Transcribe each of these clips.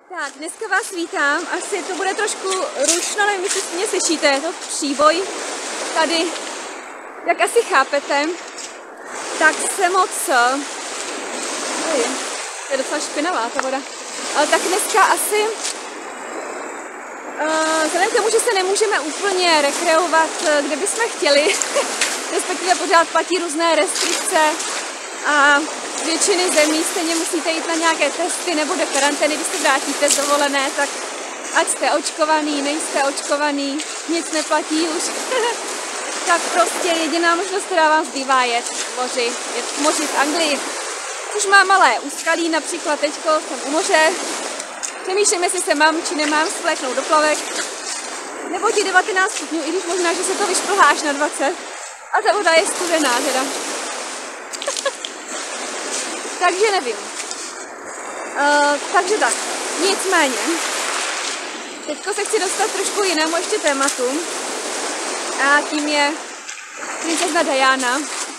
Tak, dneska vás vítám, asi to bude trošku rušno, nevím, jestli mě slyšíte, je to příboj tady, jak asi chápete, tak se moc, je docela špinavá ta voda, ale tak dneska asi, vzhledem k tomu, že se nemůžeme úplně rekreovat, kde bychom chtěli, respektive pořád platí různé restrikce a většiny zemí stejně musíte jít na nějaké testy nebo do karantény, když se vrátíte z dovolené, tak ať jste očkovaný, nejste očkovaný, nic neplatí už. Tak prostě jediná možnost, která vám zbývá, je v moři v Anglii. Už mám malé úskalí, například teďko jsem u moře. Přemýšlím, jestli se mám či nemám spléknout do plavek. Nebo ti 19 stupňů, i když možná, že se to vyšplhá až na 20. A ta voda je studená teda. Takže nevím. Takže tak, nicméně, teďko se chci dostat trošku jinému ještě tématu a tím je princezna Diana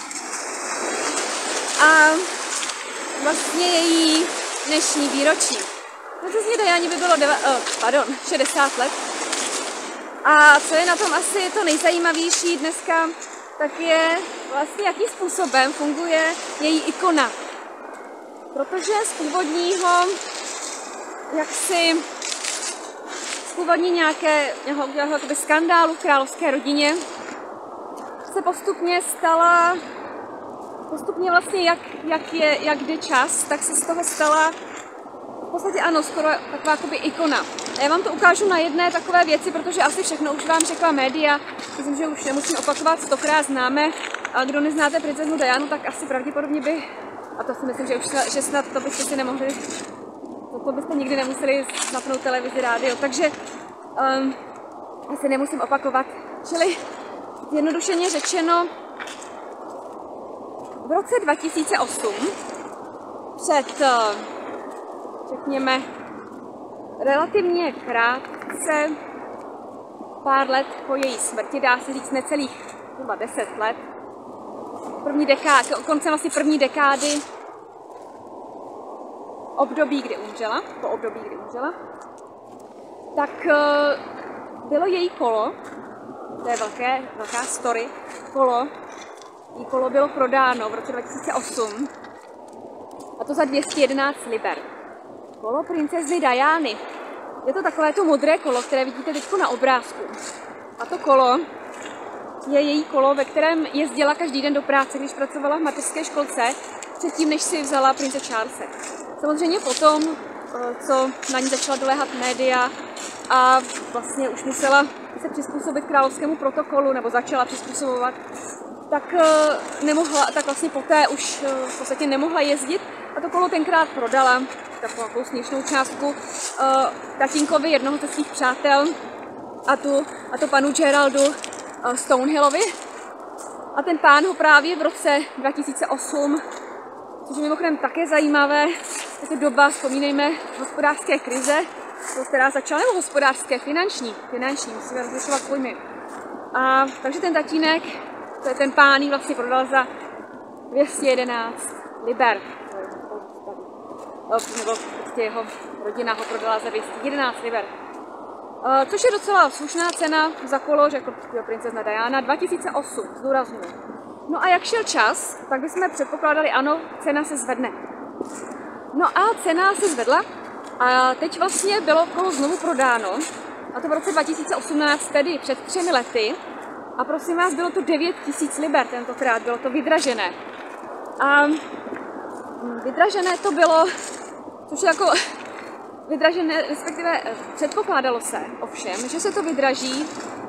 a vlastně její dnešní výročí. Princezně Dianě by bylo 60 let a co je na tom asi to nejzajímavější dneska, tak je vlastně jakým způsobem funguje její ikona. Protože z původní nějakého skandálu v královské rodině se postupně vlastně jak jde čas, tak se z toho stala v podstatě ano, skoro taková jakoby ikona. A já vám to ukážu na jedné takové věci, protože asi všechno už vám řekla média, myslím, že už nemusím opakovat, 100krát známe. A kdo neznáte princeznu Dianu, tak asi pravděpodobně by, a to si myslím, že snad to byste si nemohli, to byste nikdy nemuseli zapnout televizi, rádio, takže asi nemusím opakovat. Čili jednodušeně řečeno, v roce 2008, před, řekněme, relativně krátce, pár let po její smrti, dá se říct necelých zhruba 10 let, koncem vlastně první dekády po období, kdy umřela, tak bylo její kolo, to je velká story, její kolo bylo prodáno v roce 2008, a to za 211 liber. Kolo princezny Diany. Je to takové to modré kolo, které vidíte teď na obrázku. A to kolo je její kolo, ve kterém jezdila každý den do práce, když pracovala v mateřské školce, předtím, než si vzala prince Charlese. Samozřejmě potom, co na ní začala doléhat média a vlastně už musela se přizpůsobit královskému protokolu, nebo začala přizpůsobovat, tak vlastně poté už v podstatě nemohla jezdit a to kolo tenkrát prodala takovou směšnou částku tatínkovi jednoho ze svých přátel a to panu Geraldu Stonehillovi. A ten pán ho právě v roce 2008, což je mimochodem také zajímavé, je to doba, vzpomínejme, hospodářské krize, která začala, nebo hospodářské, finanční, musíme rozlišovat pojmy. A takže ten tatínek, ten pán ji vlastně prodal za 211 liber. Nebo prostě jeho rodina ho prodala za 211 liber. Což je docela slušná cena za kolo, řekl princezna Diana, 2008, zdůraznuju. No a jak šel čas, tak bychom předpokládali, ano, cena se zvedne. No a cena se zvedla a teď vlastně bylo kolo znovu prodáno, a to v roce 2018, tedy před 3 lety. A prosím vás, bylo to 9000 liber tentokrát, bylo to vydražené. A vydražené to bylo, což je jako vydražené, respektive předpokládalo se ovšem, že se to vydraží.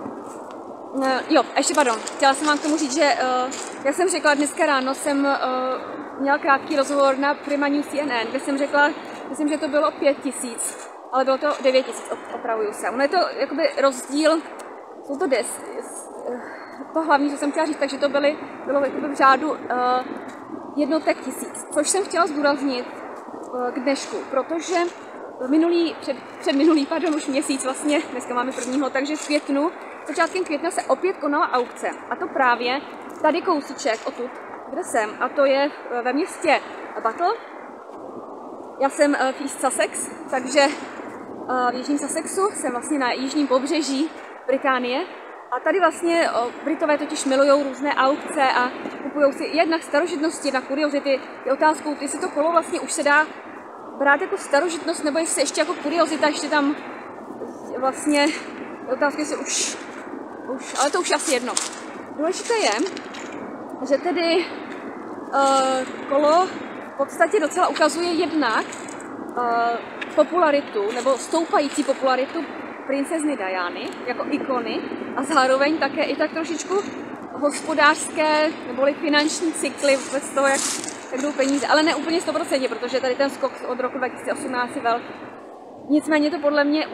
Chtěla jsem vám k tomu říct, že jak jsem řekla, dneska ráno jsem měla krátký rozhovor na Prima News CNN, kde jsem řekla, myslím, že to bylo 5000, ale bylo to 9000, opravuju se. Ono je to jakoby rozdíl, jsou to to hlavní, co jsem chtěla říct, takže to bylo jakoby v řádu jednotek tisíc, což jsem chtěla zdůraznit k dnešku, protože předminulý už měsíc vlastně, dneska máme 1. takže v květnu, začátkem května se opět konala aukce. A to právě tady kousíček odtud, kde jsem, a to je ve městě Battle. Já jsem v East Sussex, takže v jižním Sussexu, jsem vlastně na jižním pobřeží Británie. A tady vlastně Britové totiž milují různé aukce a kupují si jednak starožitnosti, jednak kuriozity. Je otázkou, jestli to kolo vlastně už se dá brát jako starožitnost, nebo jestli ještě jako kuriozita, ještě tam vlastně je otázka, jestli už, ale to už asi jedno. Důležité je, že tedy kolo v podstatě docela ukazuje jednak popularitu, nebo stoupající popularitu princezny Diany jako ikony a zároveň také i tak trošičku hospodářské neboli finanční cykly vůbec toho, jak jdou peníze, ale ne úplně 100%, protože tady ten skok od roku 2018 je velký. Nicméně to podle mě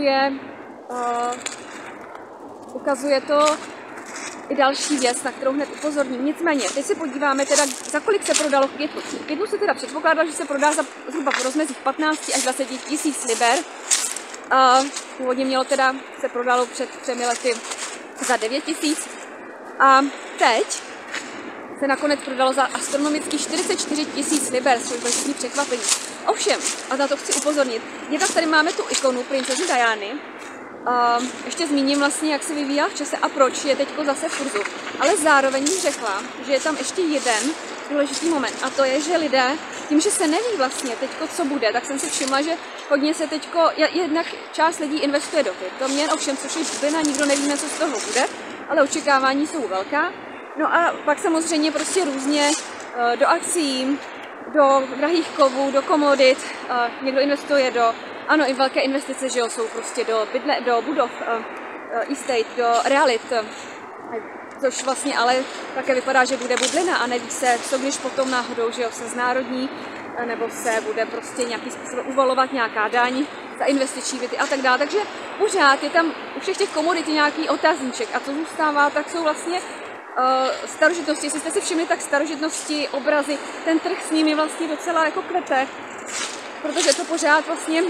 ukazuje to i další věc, na kterou hned upozorním. Nicméně, teď se podíváme teda, za kolik se prodalo květnu. Květnu se teda předpokládalo, že se prodá za zhruba v rozmezích 15 až 20 tisíc liber. Původně se prodalo před 3 lety za 9 tisíc. A teď se nakonec prodalo za astronomických 44 tisíc liber, což bylo všichni překvapení. Ovšem, a na to chci upozornit, jednak tady máme tu ikonu princezny Diany. Ještě zmíním vlastně, jak se vyvíjela v čase a proč je teď zase v kurzu. Ale zároveň bych řekla, že je tam ještě jeden důležitý moment, a to je, že lidé, tím, že se neví vlastně teďko, co bude, tak jsem si všimla, že hodně se teďko, jednak část lidí investuje do kryptoměn, ovšem, což je bublina, nikdo nevíme, co z toho bude, ale očekávání jsou velká. No a pak samozřejmě prostě různě do akcií, do drahých kovů, do komodit, někdo investuje ano, i velké investice, že jo, jsou prostě do budov, estate, do realit, což vlastně ale také vypadá, že bude bublina a neví se, co když potom náhodou, že jo, se znárodní, nebo se bude prostě nějakým způsobem uvalovat nějaká daň za investiční byty a tak dále. Takže pořád je tam u všech těch komodit nějaký otazníček a co zůstává, tak jsou vlastně starožitnosti. Jestli jste si všimli, tak starožitnosti, obrazy, ten trh s nimi vlastně docela jako kvete, protože to pořád vlastně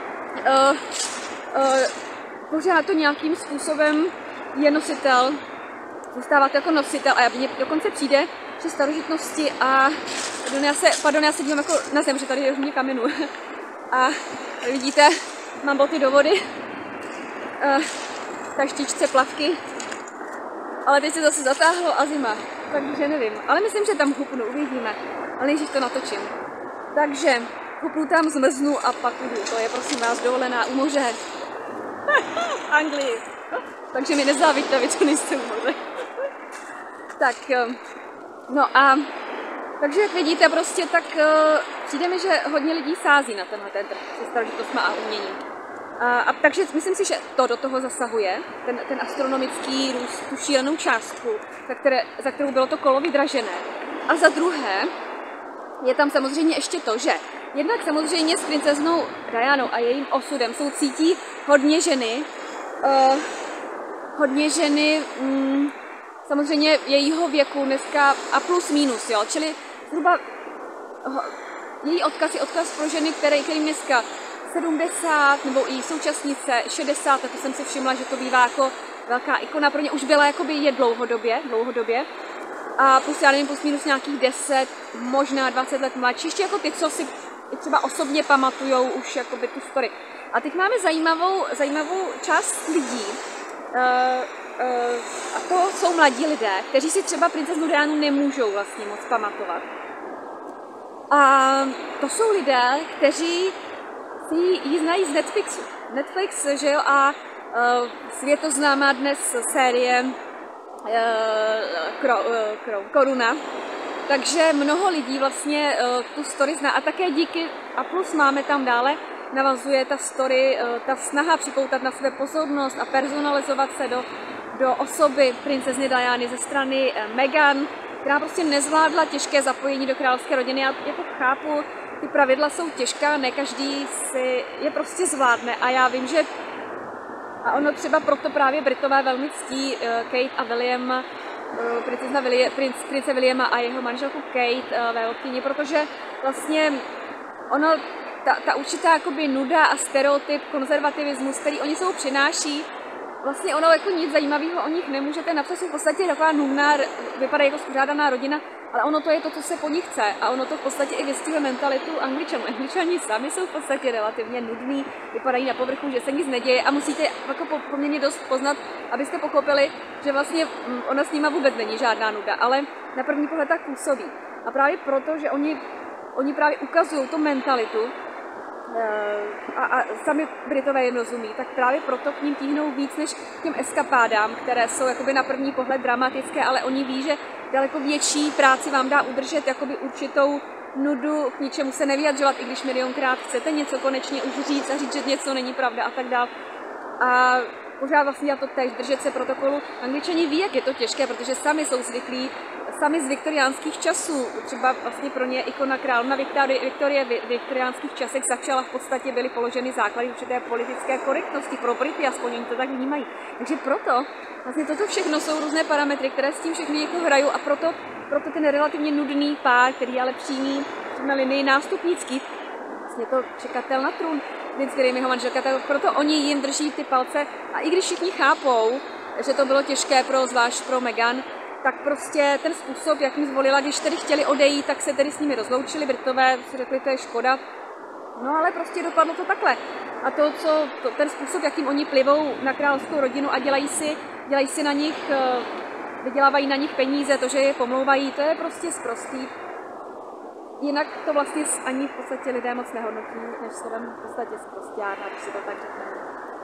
pořád to nějakým způsobem je nositel, zůstává to jako nositel a mně dokonce přijde, že starožitnosti a já se dívám jako na zem, že tady je hodně kamenů a vidíte, mám boty do vody, taštičce, plavky, ale teď se zase zatáhlo a zima, takže nevím, ale myslím, že tam hupnu, uvidíme, ale nejdřív to natočím. Takže hupnu tam, zmrznu a pak jdu, to je prosím vás dovolená u moře. V Anglii. Takže mi nezávidíte, vy to nejste u moře. Tak, no a takže jak vidíte prostě, tak přijde mi, že hodně lidí sází na tenhle trh se starožitostma a uměním. A takže myslím si, že to do toho zasahuje, ten astronomický růst, tu šílenou částku, za kterou bylo to kolo vydražené. A za druhé je tam samozřejmě ještě to, že jednak samozřejmě s princeznou Dianou a jejím osudem cítí hodně ženy, samozřejmě jejího věku dneska a plus minus, jo, čili zhruba její odkaz je odkaz pro ženy, kterým dneska 70 nebo i současnice 60, a to jsem si všimla, že to bývá jako velká ikona, pro ně už byla jakoby je dlouhodobě. A plus já nevím, plus minus nějakých 10, možná 20 let mladší, ještě jako ty, co si třeba osobně pamatujou už jakoby tu story. A teď máme zajímavou část lidí, a to jsou mladí lidé, kteří si třeba princeznu Dianu nemůžou vlastně moc pamatovat. A to jsou lidé, kteří si ji znají z Netflixu. Netflix, že jo, a světoznámá dnes série Koruna. Takže mnoho lidí vlastně tu story zná a také díky, a plus máme tam dále, navazuje ta story, ta snaha připoutat na sebe pozornost a personalizovat se do osoby princezny Diany ze strany Meghan, která prostě nezvládla těžké zapojení do královské rodiny. Já jako chápu, ty pravidla jsou těžká, ne každý si je prostě zvládne a já vím, že a ono třeba proto právě Britové velmi ctí Kate a William, prince Williama a jeho manželku Kate, vévodkyni, protože vlastně ono, ta určitá jakoby nuda a stereotyp, konzervativismus, který oni sebou přináší, vlastně ono jako nic zajímavého o nich nemůžete napsat, jsou v podstatě taková nudná, vypadají jako spořádaná rodina, Ale ono to je to, co se po nich chce a ono to v podstatě i vystihuje mentalitu Angličanů. Angličani sami jsou v podstatě relativně nudní, vypadají na povrchu, že se nic neděje a musíte jako poměrně dost poznat, abyste pochopili, že vlastně ona s nima vůbec není žádná nuda, ale na první pohled tak působí. A právě proto, že oni právě ukazují tu mentalitu, a sami Britové jim rozumí, tak právě proto k ním tíhnou víc než k těm eskapádám, které jsou jakoby na první pohled dramatické, ale oni ví, že daleko větší práci vám dá udržet jakoby určitou nudu, k ničemu se nevyjadřovat, i když milionkrát chcete něco konečně už říct a říct, že něco není pravda a tak dál. A pořád vlastně dělat to též, držet se protokolu. Angličani ví, jak je to těžké, protože sami jsou zvyklí, sami z viktoriánských časů, třeba vlastně pro ně ikona královna Viktorie v viktoriánských časech začala, v podstatě byly položeny základy určité politické korektnosti pro Brity, aspoň oni to tak vnímají. Takže proto vlastně toto všechno jsou různé parametry, které s tím všechny jako hrajou a proto ten relativně nudný pár, který ale přímý na linii nástupnický, vlastně to čekatel na trůn, který mi ho manželka, tak proto oni jim drží ty palce a i když všichni chápou, že to bylo těžké zvlášť pro Meghan, tak prostě ten způsob, jak jim zvolila, když tedy chtěli odejít, tak se tedy s nimi rozloučili, Britové si řekli, to je škoda, no ale prostě dopadlo to takhle. A ten způsob, jakým oni plivou na královskou rodinu a dělají si na nich, vydělávají na nich peníze, to, že je pomlouvají, to je prostě sprostý. Jinak to vlastně ani v podstatě lidé moc nehodnotí, než slovem v podstatě sprosťárna, když si to tak řekneme.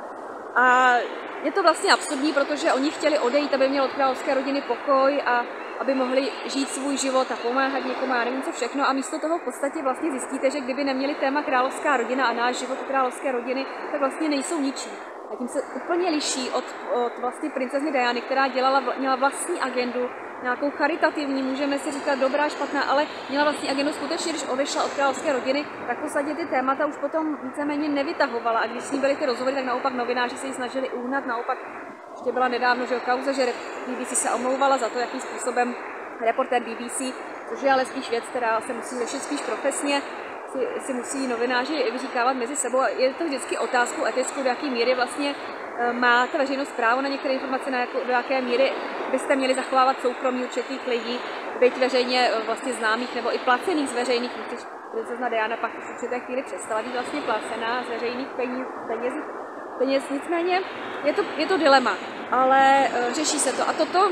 A je to vlastně absurdní, protože oni chtěli odejít, aby měl od královské rodiny pokoj a aby mohli žít svůj život a pomáhat někomu, já nevím co všechno. A místo toho v podstatě vlastně zjistíte, že kdyby neměli téma královská rodina a náš život královské rodiny, tak vlastně nejsou ničí. A tím se úplně liší od vlastně princezny Diany, která měla vlastní agendu, nějakou charitativní, můžeme si říkat dobrá, špatná, ale měla vlastní agendu skutečně, když odešla od královské rodiny, tak v podstatě ty témata už potom víceméně nevytahovala. A když s ní byly ty rozhovory, tak naopak novináři se ji snažili uhnat, naopak ještě byla nedávno, že kauza, že BBC se omlouvala za to, jakým způsobem reportér BBC, což je ale spíš věc, která se musí řešit spíš profesně, si musí novináři vyříkávat mezi sebou. Je to vždycky otázku etickou, do jaké míry vlastně má ta veřejnost právo na některé informace, do jaké míry byste měli zachovávat soukromí určitých lidí, být veřejně vlastně známých nebo i placených z veřejných, když princezna Diana pak v určité chvíli přestala být vlastně placená z veřejných peněz. Nicméně je to dilema, ale řeší se to. A toto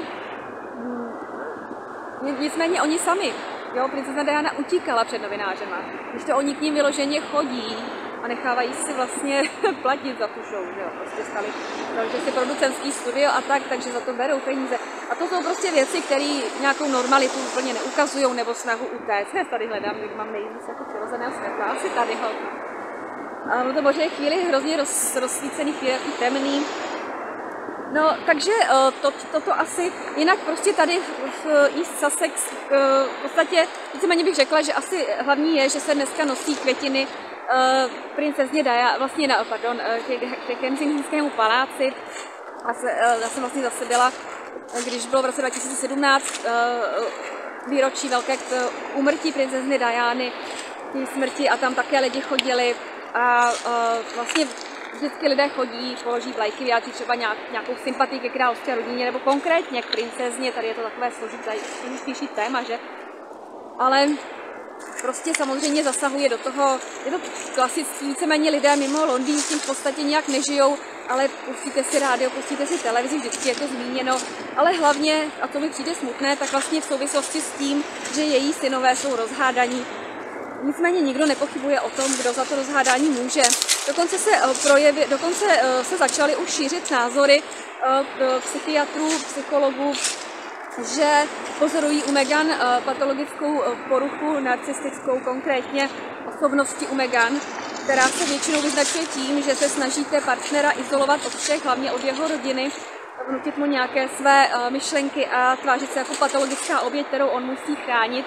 nicméně oni sami, jo, princezna Diana utíkala před novinářema, když to oni k ním vyloženě chodí a nechávají si vlastně platit za tu show, že jo, prostě stali si producentský studio a tak, takže za to berou peníze. A to jsou prostě věci, které nějakou normalitu úplně neukazují nebo snahu utéct. Já tady hledám, když mám nejvíc jako přirozeného světla, asi tady ho. A no to bože je chvíli hrozně rozsvícený, chvíli jaký temný. No, takže toto asi, jinak prostě tady v East Sussex v podstatě, víceméně bych řekla, že asi hlavní je, že se dneska nosí květiny princezně Diana, vlastně ke Kensingtonskému paláci. Já jsem vlastně zase byla, když bylo v roce 2017 výročí velké úmrtí princezny Diany, její smrti a tam také lidi chodili a vlastně vždycky lidé chodí, položí vlajky, vyjádří třeba nějakou sympatii ke královské rodině nebo konkrétně k princezně, tady je to takové složitější téma, že? Ale prostě samozřejmě zasahuje do toho, je to klasický, víceméně lidé mimo Londýn s tím v podstatě nějak nežijou, ale pustíte si rádio, pustíte si televizi, vždycky je to zmíněno, ale hlavně, a to mi přijde smutné, tak vlastně v souvislosti s tím, že její synové jsou rozhádaní. Nicméně nikdo nepochybuje o tom, kdo za to rozhádání může. Dokonce se začaly už šířit názory psychiatrů, psychologů, že pozorují u Meghan patologickou poruchu narcistickou, konkrétně osobnosti u Meghan, která se většinou vyznačuje tím, že se snažíte partnera izolovat od všech, hlavně od jeho rodiny, vnutit mu nějaké své myšlenky a tvářit se jako patologická oběť, kterou on musí chránit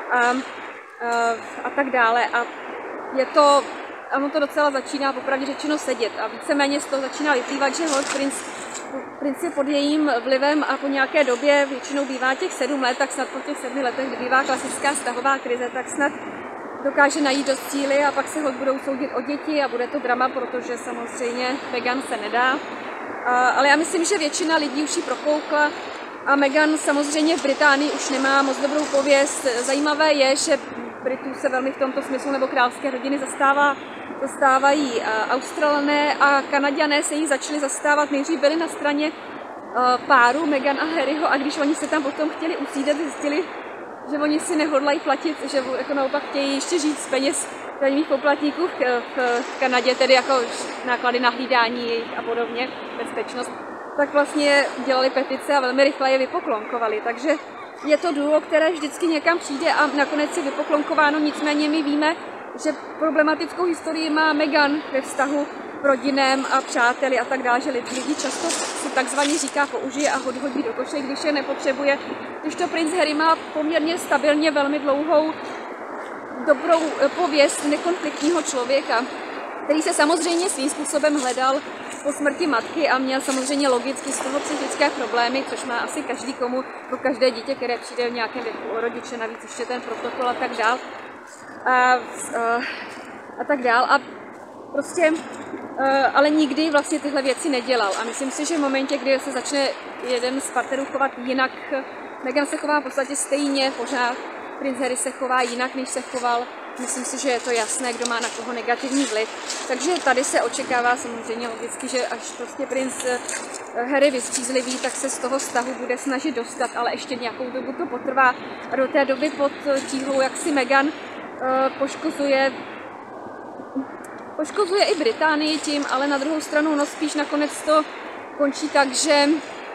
a tak dále. A ono to docela začíná popravdě řečeno sedět a víceméně z toho začíná vyplývat, že princ je pod jejím vlivem a po nějaké době, většinou bývá těch 7 let, tak snad po těch 7 letech, kdy bývá klasická vztahová krize, tak snad dokáže najít dost síly a pak se ho budou soudit o děti a bude to drama, protože samozřejmě Meghan se nedá. Ale já myslím, že většina lidí už ji prokoukla A Meghan samozřejmě v Británii už nemá moc dobrou pověst. Zajímavé je, že Britů se velmi v tomto smyslu, nebo královské rodiny zastávají Australané a Kanaďané se jí začali zastávat. Nejdřív byli na straně páru Meghan a Harryho a když oni se tam potom chtěli usídat, zjistili, že oni si nehodlají platit, že jako naopak chtějí ještě žít z peněz daňových poplatníků v Kanadě, tedy jako náklady na hlídání jejich a podobně, bezpečnost, tak vlastně dělali petice a velmi rychle je vypoklonkovali. Takže je to duo, které vždycky někam přijde a nakonec je vypoklonkováno, nicméně my víme, že problematickou historii má Meghan ve vztahu k rodinném a přáteli a tak dále, že lidi často si takzvaně říká použije a hodí do koše, když je nepotřebuje. Když to princ Harry má poměrně stabilně velmi dlouhou dobrou pověst nekonfliktního člověka, který se samozřejmě svým způsobem hledal po smrti matky a měl samozřejmě logicky z toho psychické problémy, což má asi každý pro každé dítě, které přijde v nějakém věku o rodiče, navíc ještě ten protokol a tak dál. A tak dál. A prostě, ale nikdy vlastně tyhle věci nedělal. A myslím si, že v momentě, kdy se začne jeden z partnerů chovat jinak, Meghan se chová v podstatě stejně, pořád princ Harry se chová jinak, než se choval. Myslím si, že je to jasné, kdo má na koho negativní vliv. Takže tady se očekává samozřejmě logicky, že až prostě princ Harry vystřízlivý, tak se z toho vztahu bude snažit dostat, ale ještě nějakou dobu to potrvá. A do té doby pod tíhou, jak si Meghan poškozuje i Británii tím, ale na druhou stranu no spíš nakonec to končí tak, že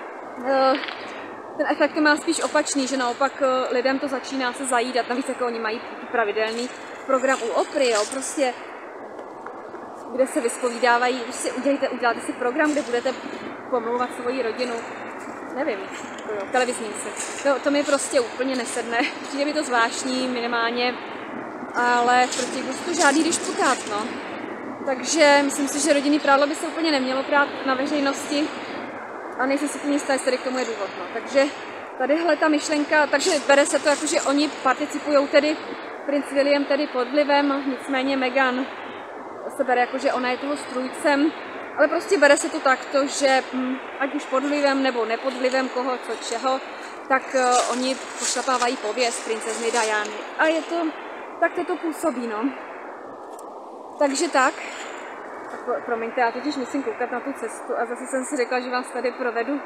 ten efekt má spíš opačný, že naopak lidem to začíná se zajídat, navíc jako oni mají pravidelný program u Opry, jo, prostě, kde se vyspovídávají, když si uděláte si program, kde budete pomlouvat svoji rodinu, nevím, jo, televizní se. To mi prostě úplně nesedne, přijde mi to zvláštní minimálně, ale proti gustu žádný disputát, no. Takže myslím si, že rodinný prádlo by se úplně nemělo prát na veřejnosti a nejsem si úplně jistá, jestli k tomu je důvod, no. Takže tadyhle ta myšlenka, takže bere se to jako, že oni participují tedy, princ William tedy pod vlivem, nicméně Meghan se bere jako, že ona je toho strůjcem, ale prostě bere se to takto, že ať už pod vlivem nebo nepod vlivem koho, co čeho, tak oni pošlapávají pověst princezny Diany. A je to, tak to působí, no. Takže tak, promiňte, já totiž musím koukat na tu cestu a zase jsem si řekla, že vás tady provedu.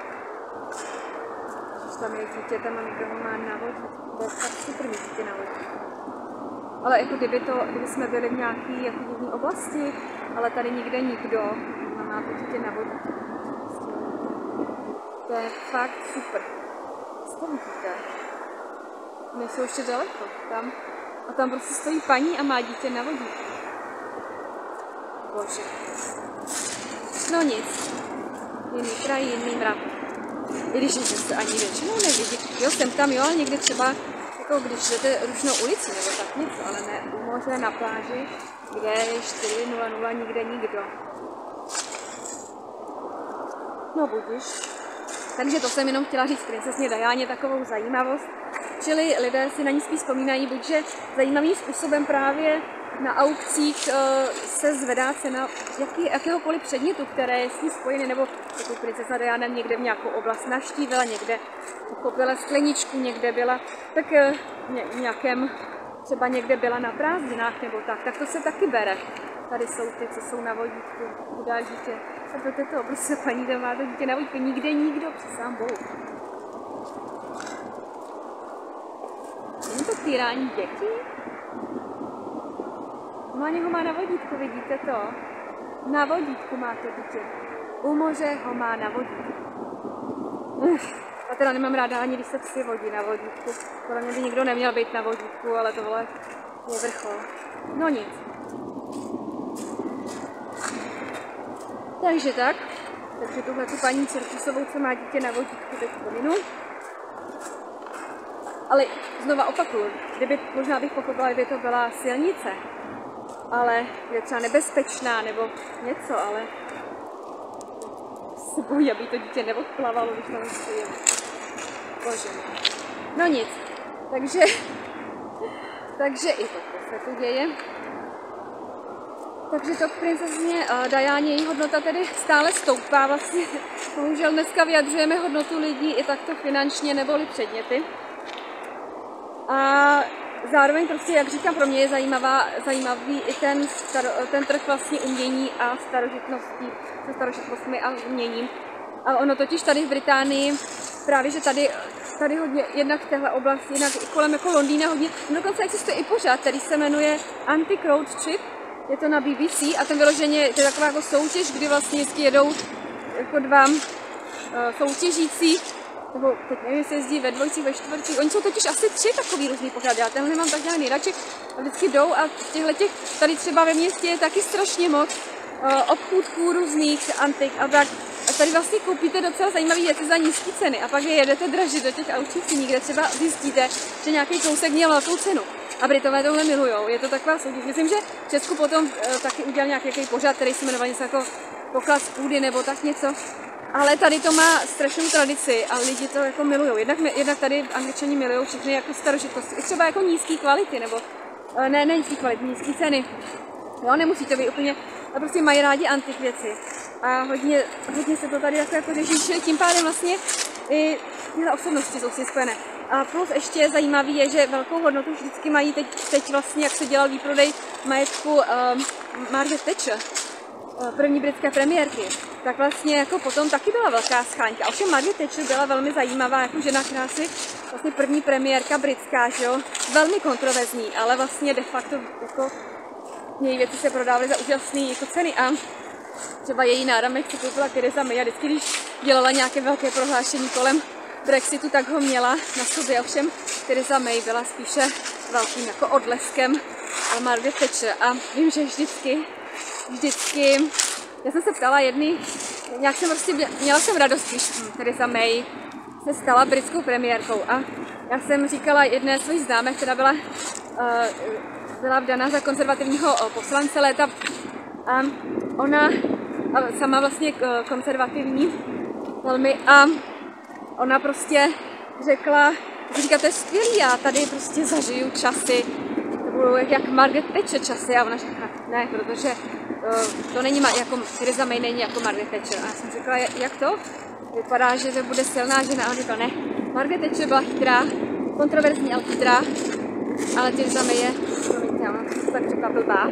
Tam je dítětem a někdo má navodit, to je tak super dítě navodit. Ale jako kdyby jsme byli v nějaké jako divné oblasti, ale tady nikde nikdo má to dítě navodit. To je fakt super. Co to vidíte? Nejsou ještě daleko, tam. A tam prostě stojí paní a má dítě na vodítku. Bože. No nic. Jiný kraj, jiný mrav. I když se ani většinou nevidí. Jo, jsem tam, jo, ale někdy třeba, jako když jdete Rušnou ulici nebo tak něco, ale ne u moře, na pláži, kde je 4:00, nikde nikdo. No budiš. Takže to jsem jenom chtěla říct princezně Dianě takovou zajímavost. Čili lidé si na ní spíš vzpomínají, buďže zajímavým způsobem právě na aukcích se zvedá cena jakéhokoliv předmětu, které je s ní spojené, nebo jako princezna Diana někde v nějakou oblast navštívila, někde uchopila skleničku, někde byla, tak nějakém, třeba někde byla na prázdninách nebo tak to se taky bere. Tady jsou ty, co jsou na vodítku, chudá dítě. A proto to prostě paní doma to dítě na vodítku, nikde nikdo, sám Bohu. Není to týrání dětí? Máně ho má na vodítku, vidíte to? Na vodítku má to dítě. U moře ho má na vodítku. A teda nemám ráda ani, když se psi vodí na vodítku. Podle mě by nikdo neměl být na vodítku, ale tohle je vrchol. No nic. Takže tak. Takže tuhle tu paní Cirkusovou, co má dítě na vodítku, teď pominu. Ale znova opakuju, možná bych pochopila, kdyby to byla silnice, ale je třeba nebezpečná nebo něco, ale se bojí, aby to dítě neodplavalo, když tam stojí. Bože. No nic, takže i to se tu děje. Takže to k princezně Dianě, její hodnota tedy stále stoupá. Vlastně bohužel dneska vyjadřujeme hodnotu lidí i takto finančně neboli předměty. A zároveň prostě, jak říkám, pro mě je zajímavý i ten trh vlastně umění a starožitností, se starožitnostmi a uměním. A ono totiž tady v Británii, právě že tady hodně, jednak v téhle oblasti, jednak kolem jako Londýna hodně, dokonce existuje i pořad, který se jmenuje Antique Road Trip, je to na BBC a ten vyloženě, to je taková jako soutěž, kdy vlastně vždycky jedou jako dva soutěžící, nebo teď nevím, jestli jezdí ve dvojcích, ve čtvrtcích, oni jsou totiž asi 3 takový různý pořady, já tenhle mám tak nějak nejradši a vždycky jdou a těch tady třeba ve městě je taky strašně moc obchůdků různých antik a tak. A tady vlastně koupíte docela zajímavé věci za nízké ceny a pak je jedete dražit do těch aukčních síní, kde třeba zjistíte, že nějaký kousek měl velkou cenu. A Britové tohle milujou, je to taková soutěž. Myslím, že v Česku potom taky udělal nějaký pořad, který se jmenoval něco jako Poklad z půdy nebo tak něco. Ale tady to má strašnou tradici a lidi to jako milujou. Jednak tady Angličani milujou všechny jako starožitnosti, i třeba jako nízké kvality, nebo ne nízké kvality, nízké ceny. Jo, nemusí to být úplně, ale prostě mají rádi antik věci. A hodně se to tady jako řeší, čili tím pádem vlastně i tyhle osobnosti jsou si spojené. A plus ještě zajímavý je, že velkou hodnotu vždycky mají teď vlastně, jak se dělal výprodej majetku Margaret Thatcher, první britské premiérky, tak vlastně jako potom taky byla velká scháňka. Ovšem Margaret Thatcher byla velmi zajímavá jako žena krásy, vlastně první premiérka britská, že jo, velmi kontroverzní, ale vlastně de facto jako její věci se prodávaly za úžasné jako ceny a třeba její náramek si koupila Theresa May a vždycky, když dělala nějaké velké prohlášení kolem Brexitu, tak ho měla na sobě. Ovšem Theresa May byla spíše velkým jako odleskem Margaret Thatcher a vím, že vždycky, já jsem se ptala nějak jsem prostě, měla jsem radost, když Theresa May se stala britskou premiérkou a já jsem říkala jedné své známé, která byla vdaná za konzervativního poslance léta a ona sama vlastně konzervativní velmi a ona prostě řekla, to je skvělý, já tady prostě zažiju časy, to budou jak Margaret Thatcher časy a ona řekla, ne, protože to není jako Theresa May není jako Margaret Thatcher a já jsem řekla, jak to? Vypadá, že to bude silná žena a ona řekla, ne, Margaret Thatcher byla chytrá, kontroverzní, ale chytrá, ale Theresa May je, promiňte, ona to tak řekla blbá.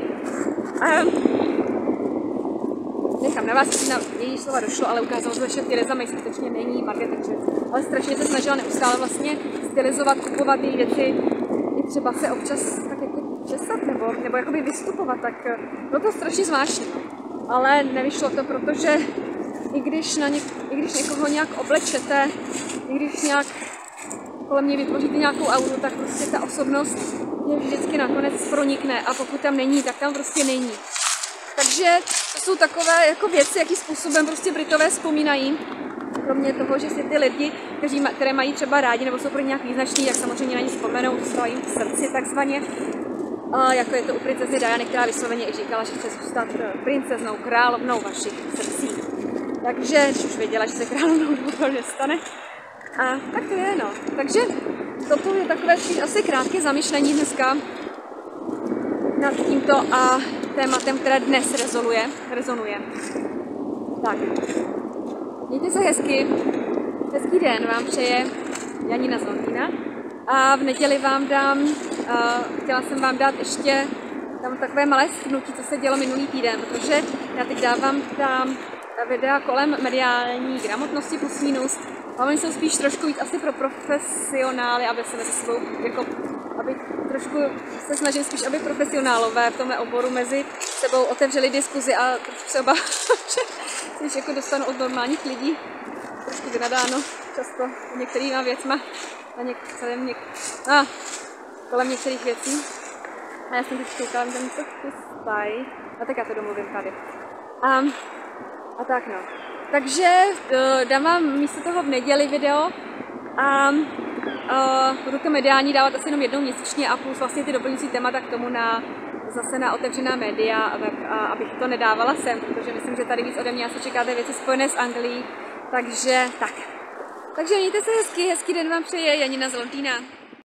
Nechám na vás, jestli na její slova došlo, ale ukázalo se, že Theresa May skutečně není Margaret Thatcher. Ale strašně se snažila neustále vlastně stylizovat, kupovat její věci, i třeba se občas tak jako česat nebo jakoby vystupovat, tak bylo to strašně zvláštní. Ale nevyšlo to, protože i když někoho nějak oblečete, i když nějak kolem mě vytvoříte nějakou auru, tak prostě ta osobnost mě vždycky nakonec pronikne a pokud tam není, tak tam prostě není. Takže to jsou takové jako věci, jakým způsobem prostě Britové vzpomínají. Kromě toho, že si ty lidi, které mají třeba rádi nebo jsou pro ně nějak význační, jak samozřejmě na ně vzpomenou, dostávají jim v srdci takzvaně. Jako je to u princezny Diany, která vysloveně i říkala, že chce zůstat princeznou, královnou vašich srdcí. Takže, když už věděla, že se královnou dobrovolně stane. A tak to je, no. Takže toto je takové asi krátké zamyšlení dneska nad tímto a tématem, které dnes rezonuje. Tak, mějte se hezky, hezký den vám přeje Janina z Londýna a v neděli vám dám, chtěla jsem vám dát ještě tam takové malé shrnutí, co se dělo minulý týden, protože já teď dávám tam videa kolem mediální gramotnosti plus minus, a oni jsou spíš trošku víc asi pro profesionály, aby se mezi sebou, jako, aby trošku se snažím spíš, aby profesionálové v tomhle oboru mezi sebou otevřeli diskuzi a třeba, že se jako dostanu od normálních lidí trošku vynadáno často některýma věcma kolem některých věcí. A já jsem teď koukala, že tam něco chystají. A tak já to domluvím tady. A tak no. Takže dám vám místo toho v neděli video a budu to mediální dávat asi jenom jednou měsíčně a plus vlastně ty doplňující témata k tomu zase na otevřená média, abych to nedávala sem, protože myslím, že tady víc ode mě asi čekáte věci spojené s Anglií, takže tak. Takže mějte se hezký den vám přeje Janina z Londýna.